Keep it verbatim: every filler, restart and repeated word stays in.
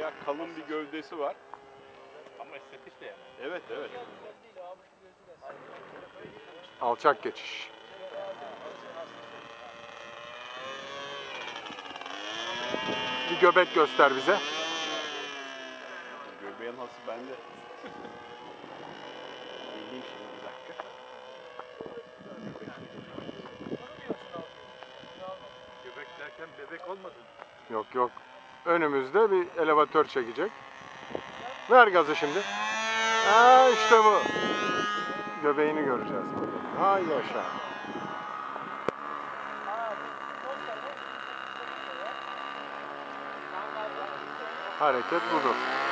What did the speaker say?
bayağı kalın bir gövdesi var. Ama estetik de yani. Evet, evet. Alçak geçiş. Bir göbek göster bize. Göbeğin hası bende. Bileyim şimdi bir dakika. Göbek derken bebek olmadı. Yok yok. Önümüzde bir elevatör çekecek. Ver gazı şimdi. Ha işte bu. Göbeğini göreceğiz. Hay yaşa. Hareket budur.